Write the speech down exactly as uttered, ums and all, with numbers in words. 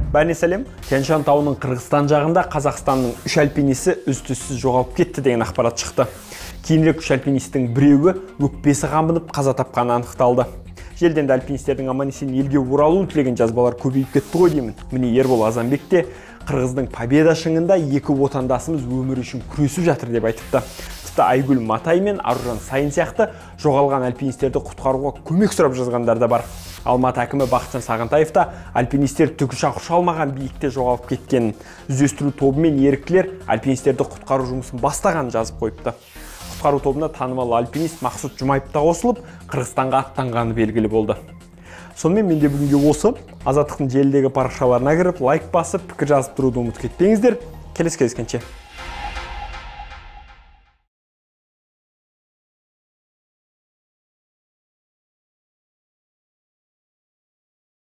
Бәріне сәлем. Тянь-Шань тауының Қырғызстан жағында Қазақстанның үш альпинисі із-түзсіз жоғалып кетті деген ақпарат шықты. Кейінірек үш альпинистің біреуі өкпесі қабынып қаза тапқаны анықталды. Желден альпинистердің аман-есен елге оралуын тілеген жазбалар көбейіп кетті ғой деймін. Міне Ербол Азанбек те Қырғыздың Победа шыңында екі отандасымыз өмір үшін күресіп жатыр деп айтыпты. Тіпті Айгүл Матай мен Аружан Сайын сияқты жоғалған альпинистерді құтқаруға көмек сұрап жазғандар да бар. Алматы әкімі Бақытжан Сағынтаев та альпинистер тікұшақ ұша алмаған биікте жоғалып кеткенін, іздестіру тобы мен еріктілер альпинистерді құтқару жұмысын бастағанын жазып қойыпты. Құтқару тобына танымал альпинист Мақсұт Жұмаев та қосылып, Қырғызстанға аттанғаны белгілі болды. Сонымен менде бүгінге осы. Азаттықтың желідегі парақшаларына кіріп, лайк басып, пікір жазып тұруды ұмытып кетпеңіздер. Келесі кездескенше.